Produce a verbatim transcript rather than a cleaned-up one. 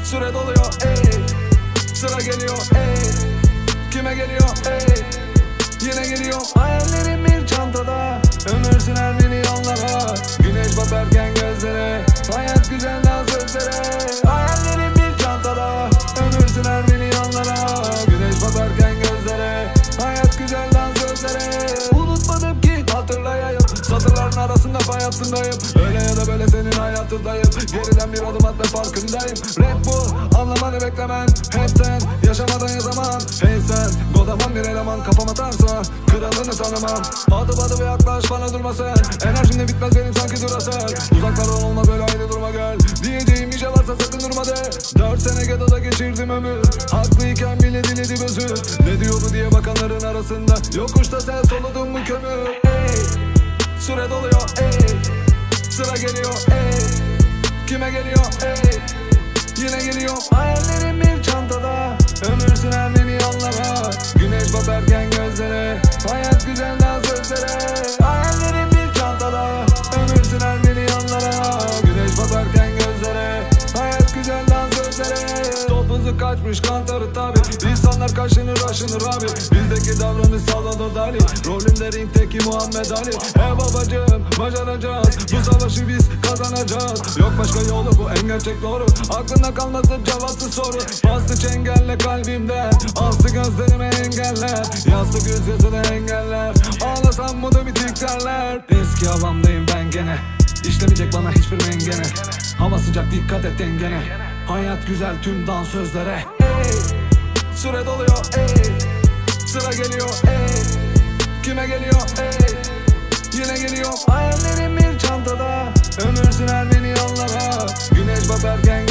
Süre doluyor ey, sıra geliyor ey. Kime geliyor ey, yine geliyor. Hayallerim bir çantada, ömür sürer milyonlara. Güneş batarken gözlere, hayat güzelden sözlere. Hayallerim bir çantada, ömür sürer milyonlara. Güneş batarken gözlere, hayat güzelden sözlere. Unutmadım ki hatırlayayım, satırların arasında pay hattındayım. Öyle ya da böyle senin hayatındayım. Geriden bir adım at ve farkındayım. Rap bu, anlamanı beklemen. Hepten, yaşamadan yazamam. Hey sen, godaman bir eleman. Kafam atarsa, kralını tanımam. Adım adım yaklaş, bana durma sen. Enerjim de bitmez benim sanki durasel. Uzaklardan olmaz öyle aynı durma gel. Diyeceğim bir şey varsa sakın durma de. Dört sene Gedo'da geçirdim ömür. Haklıyken bile diledim özür. Ne diyor bu diye bakanların arasında. Yokuşta sen soludun mu kömür. Ey, süre doluyor ey, sıra geliyor ey. Kime geliyor ey, yine geliyor. Hayallerim bir çantada, ömür sürer milyonlara. Güneş batarken gözlere, hayat güzelden sözlere. Hayallerim bir çantada, ömür sürer milyonlara. Güneş batarken gözlere, hayat güzelden sözlere. Top hızı kaçmış kantarı tabi. İnsanlar kaşınır aşınır abi. Bizdeki davranış Salvador Dali. Rolümde ringteki Muhammed Ali. He babacım başaracağız, bu savaşı biz kazanacağız. Yok başka yolu, bu en gerçek doğru. Aklında kalmasın cevapsız soru. Bastı çengelle kalbimden, astı gözlerime engeller. Yastık yüz yüzüne engeller. Ağlasam bu da bir tiklerler. Eski havamdayım ben gene, İşlemeyecek bana hiçbir mengene. Hava sıcak dikkat et dengene. Hayat güzel tüm dansözlere. Ey, süre doluyor ey, sıra geliyor ey. Kime geliyor ey, yine geliyor. Hayallerim bir çantada, ömür sürer milyonlara. Güneş batarken